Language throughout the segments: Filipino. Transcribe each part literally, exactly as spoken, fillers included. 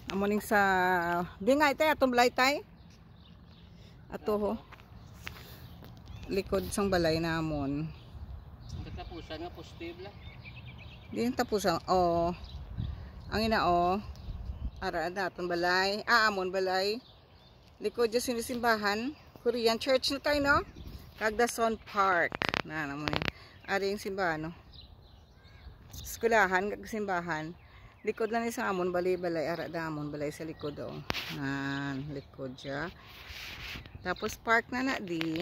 Amuning sa di nga itay atong balay tay. Ato ho. Likod sang balay namon. Katapusan nga posible. Di tapusan. Oh. Ang ina oh. Ara da atong balay. Ah, amon balay. Likod sa sinisimbahan. Korean church na tayo no. Cagdason Park. Na namon. Ari yung simbahan no. Skulahan kag simbahan. Likod lang ni sa amon balay-balay ara da amon balay sa likod oh. Nan likod siya. Tapos park na na di.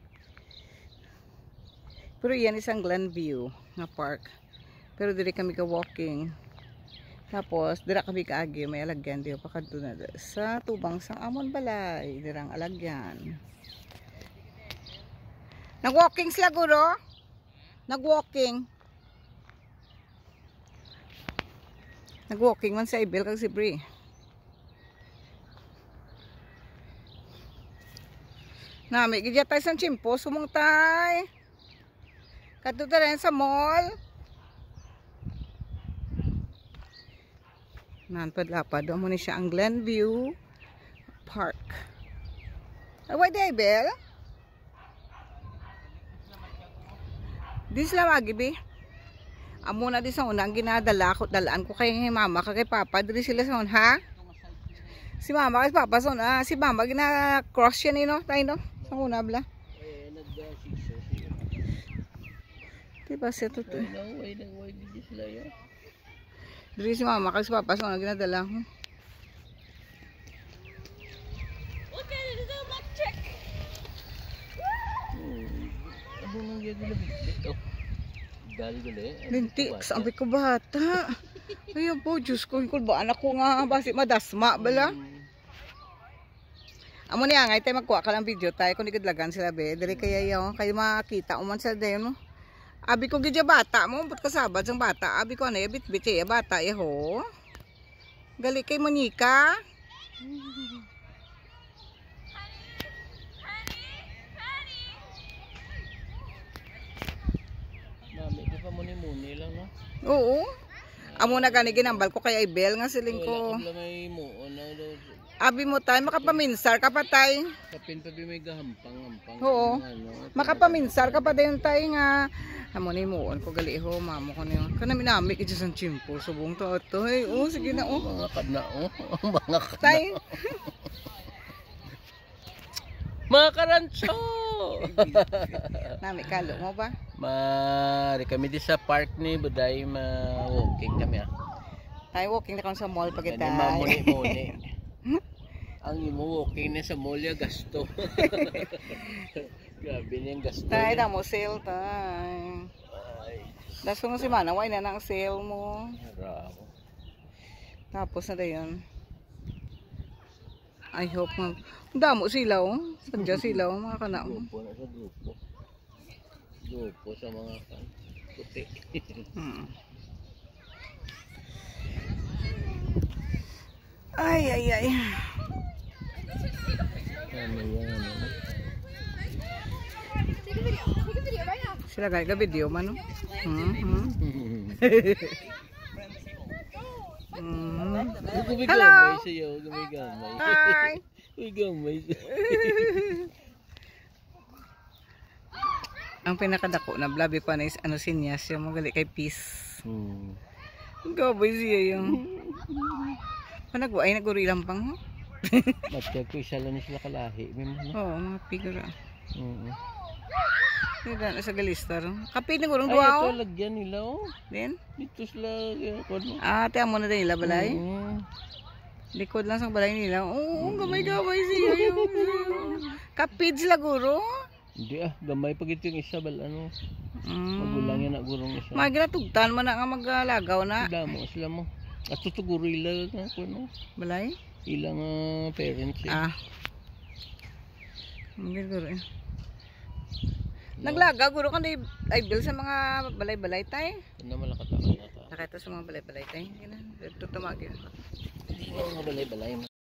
Pero yan isang Glenview na park. Pero diri kami ka walking. Tapos dira kami kaagi may alagyan di pa kadto na sa tubang sang amon balay dirang alagyan. Nag-walking sila guro? Nag-walking. Nag-walking man sa Ibel kag si Bri. Nami gidya tay sang chimpo sumong tay. Kadto ta rin sa mall. Nanpad-lapad mo ni siya ang Glenview Park. Ay why day Ibel? Di sila magibi. Amo na di sa unang ginadala ko dalaan ko kay mama kay papa diri sila sa ha. Si mama kay papa son ah si mama gina cross yan ni no tay no sa una bla. Eh nag-siso siya. Diba siya to to. Way nang way di sila ya. Diri si mama kay si papa son ginadala ko. Okay, there's a electric. Abo nang gyud dito. Gali gali. Linti, sabi ko bata. Ayun po, Diyos ko, ba anak ko nga, basi madasma, bala. Amo niya nga, tayo magkuha ka lang video tayo, kung ikidlagan sila be, dali kaya yun, kayo makita, uman sila din mo. Abi ko gidya bata mo, ba't kasabad sang bata, abi ko ano, bit-bit ya bata, yaho. Gali kay Monica. Muni lang no. Oo. Amo na gani ginambal ko kay Ibel nga siling ko. May mo ano do. Abi mo tay makapaminsar ka pa tay. Kapin pa bi may gahampang-hampang. Oo. Makapaminsar ka pa din tay nga. Amo ni mo ko gali ho mamo ko niyo. Kana minami ki sa chimpo subong to to. Hey, oh sige na oh. Mga kadna oh. Mga kadna. Tay. Mga karancho. Nami kalo mo ba? Mari kami di sa park ni Buday ma-walking kami ah. Tayo walking na kami sa mall pag ita. Mamuni-muni. Ang imo walking na sa mall ya gasto. Grabe na yung gasto. Tayo na mo sale tay. Daso mo si Mana, why na nang sale mo. Bravo. Tapos na dayon. I hope nga. Damo sila oh. Sadya sila oh mga kana. Grupo na sa grupo. Grupo sa mga kan. Puti. Hmm. Ay ay ay. Ano yan? Take a video. Take a video right now. Sila gaya ka video man no. Hmm. Hmm. Hmm. Hello. Siyo, gumigamay. Hi. Gumigamay. Ang pinakadako na blabi pa na is ano sinyas yung magali kay Peace. Hmm. Gaboy siya yung. Panagwa ay nagurilang pang. Matya ko isa lang sila kalahi. Oo, mga figura. Oo. Kaya na sa galistar. Kapit na gurong Ay, duwa ito oh. lagyan nila oh. Then? Dito sila. Ano? Ah, tiyan mo na din nila balay. Oo. Likod lang sa balay nila. Oo, gamay-gamay siya yung. Kapit sila guro. Hindi ah, gamay pag ito yung isa bal ano. Mm. Magulang yan na gurong isa. Mga ginatugtan mo na nga maglagaw na. Sila mo, sila mo. At tutuguro ilang ano. Balay? Ilang uh, parents eh. Ah. Hindi guro eh. Naglaga guro kan ay bill sa mga balay-balay tay. Ano malakatakan na ta. Nakita sa mga balay-balay tay. Ganun. Dito tumagi. Hindi na mga balay-balay.